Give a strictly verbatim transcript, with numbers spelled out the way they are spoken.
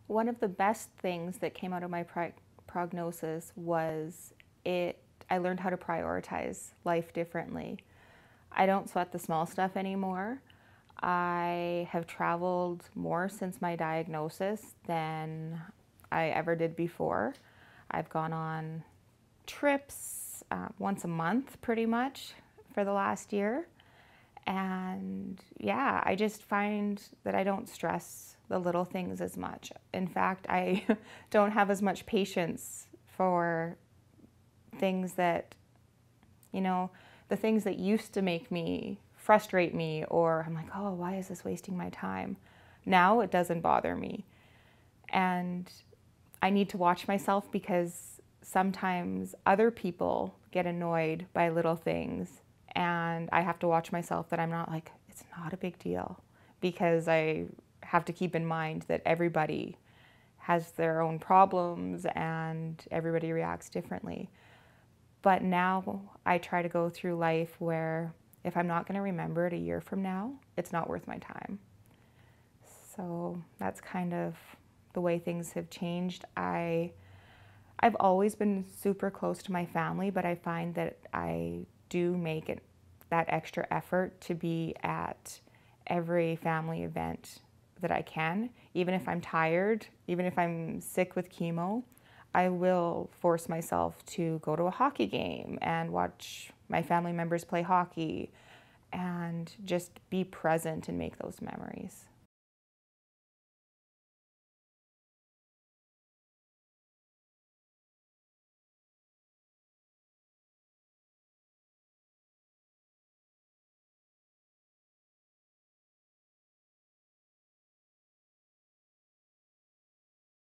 One of the best things that came out of my pri- prognosis was it. I learned how to prioritize life differently. I don't sweat the small stuff anymore. I have traveled more since my diagnosis than I ever did before. I've gone on trips uh, once a month pretty much for the last year. And yeah, I just find that I don't stress the little things as much. In fact, I don't have as much patience for things that, you know, the things that used to make me frustrate me, or I'm like, oh, why is this wasting my time? Now it doesn't bother me. And I need to watch myself because sometimes other people get annoyed by little things, and I have to watch myself that I'm not like, it's not a big deal, because I have to keep in mind that everybody has their own problems and everybody reacts differently. But now I try to go through life where if I'm not going to remember it a year from now, it's not worth my time. So that's kind of the way things have changed. I, I've always been super close to my family, but I find that I do make it that extra effort to be at every family event that I can. Even if I'm tired, even if I'm sick with chemo, I will force myself to go to a hockey game and watch my family members play hockey and just be present and make those memories.